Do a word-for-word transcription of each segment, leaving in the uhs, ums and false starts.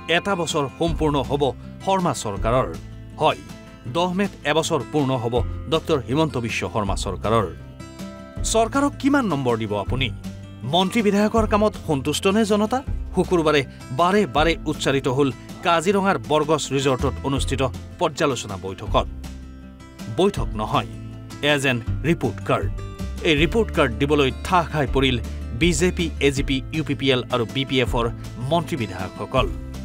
এটা বছৰ সম্পূৰ্ণ হ'ব শৰ্মা চৰকাৰৰ হয় দহ মেত এবছৰ পূৰ্ণ হ'ব ডক্টৰ হিমন্ত বিশ্ব শৰ্মা চৰকাৰৰ চৰকাৰক কিমান নম্বৰ দিব আপুনি মন্ত্ৰী বিধায়কৰ কামত সন্তুষ্ট নে জনতা শুকুৰবাৰে বাৰে বাৰে উচ্চাৰিত হ'ল কাজিৰঙাৰ বৰগছ ৰিজৰ্টত অনুষ্ঠিত পৰ্যালোচনা বৈঠকত বৈঠক নহয় এজ এন ৰিপোৰ্ট কাৰ্ড এই ৰিপোৰ্ট কাৰ্ড দিবলৈ ঠাহ খাই পৰিল বিজেপি এজিপি ইউপিপিএল আৰু বিপিএফৰ মন্ত্ৰী বিধায়কসকল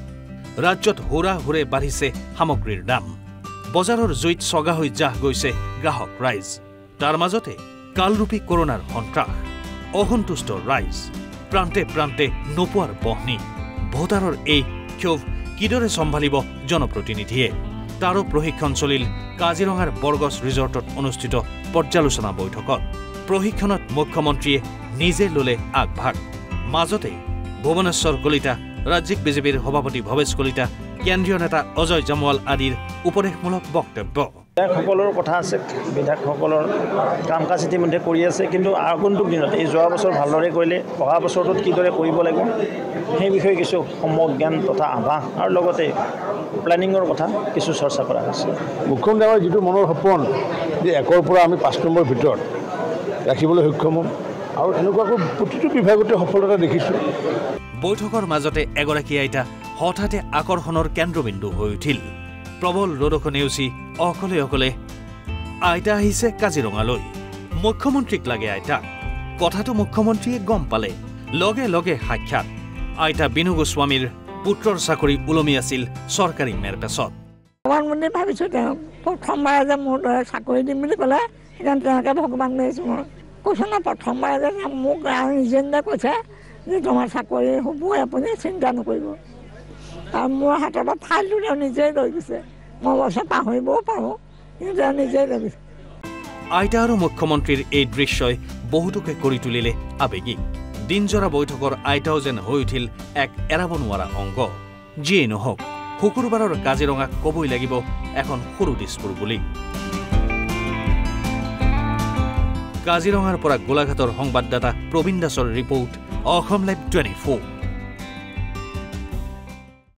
ৰাজ্যত হুৰা হুৰে বাঢ়িছে সামগ্ৰীৰ দাম বজাৰৰ জুইত চগা হৈ জাহ গৈছে গ্ৰাহক ৰাইজ তাৰ মাজতে কালৰূপী কৰোনাৰ সন্ত্ৰাস অসন্তুষ্ট ৰাইজ প্ৰান্তে প্ৰান্তে নোপোৱাৰ বহনি ভোটাৰৰ এই ক্ষোভ কিদৰে চম্ভালিব জনপ্ৰতিনিধিয়ে তাৰো প্ৰশিক্ষণ চলিল কাজিৰঙাৰ বৰগছ ৰিজৰ্টত অনুষ্ঠিত পৰ্যালোচনা বৈঠকত প্ৰশিক্ষণত মুখ্যমন্ত্ৰীয়ে নিজে ললে আগভাগ মাজতে ভুৱনেশ্বৰ কলিতা ৰাজ্যিক বিজেপিৰ সভাপতি ভৱেশ কলিতা কেন্দ্ৰীয় নেতা অজয় জামৱাল আদিৰ উপদেশমূলক বক্তব্য বিধায়কসকলৰ কথা আছে বিধায়কসকলৰ কাম কাজ ইতিমধ্যে কৰি আছে কিন্তু আগন্তুক দিনত এই যোৱা বছৰ ভালদৰে কৰিলে অহা বছৰটোত কিদৰে কৰিব লাগিব সেই বিষয়ে কিছু সম্যক জ্ঞান তথা আভাস আৰু লগতে প্লেনিঙৰ কথা কিছু চৰ্চা কৰা হৈছে মুখ্যমন্ত্ৰীৰ যিটো মনৰ সপোন যে একৰ পৰা আমি পাঁচ নম্বৰৰ ভিতৰত ৰাখিবলৈ সক্ষম হ'ম আৰু এনেকুৱাকৈ প্ৰতিটো বিভাগতে সফলতা দেখিছোঁ বৈঠকৰ মাজতে এগৰাকী আইতা হঠাতে আকৰ্ষণৰ কেন্দ্ৰবিন্দু হৈ উঠিল প্ৰবল ৰদক নেওচি অকলে অকলে আইতা আহিছে কাজিৰঙালৈ মুখ্যমন্ত্ৰীক লাগে আইতা কথাটো মুখ্যমন্ত্ৰীয়ে গম পালে লগে লগে সাক্ষাৎ আইতা বিনু গোস্বামীৰ পুত্ৰৰ চাকৰি ওলমি আছিল চৰকাৰী মেৰপেচত ভগৱান ভাবিছোঁ তেওঁ প্ৰথমবাৰ যে মোৰ দৰে চাকৰি দিম বুলি ক'লে সেইকাৰণে তেওঁলোকে ভগৱান লৈছোঁ মই কৈছোঁ না প্ৰথমবাৰ যে মোক নিজে নিজে কৈছে যে তোমাৰ চাকৰি হ'বই আপুনি চিন্তা নকৰিব আৰু মোৰ হাতৰ পৰা ফাইলটো তেওঁ নিজেই লৈ গৈছে মই অৱশ্যে পাহৰিবও পাৰোঁ কিন্তু তেওঁ নিজেই লৈ গৈছে আইতা আৰু মুখ্যমন্ত্ৰীৰ এই দৃশ্যই বহুতোকে কৰি তুলিলে আৱেগিক দিনজোৰা বৈঠকৰ আইতাও যেন হৈ উঠিল এক এৰাব নোৱাৰা অংগ যিয়েই নহওক শুকুৰবাৰৰ কাজিৰঙাক ক'বই লাগিব এখন সৰু দিছপুৰ বুলি কাজিৰঙাৰ পৰা গোলাঘাটৰ সংবাদদাতা প্ৰবীণ দাসৰ report Asom live twenty four